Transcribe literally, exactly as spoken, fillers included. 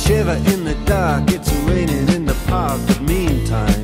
shiver in the dark. It's raining in the park, but meantime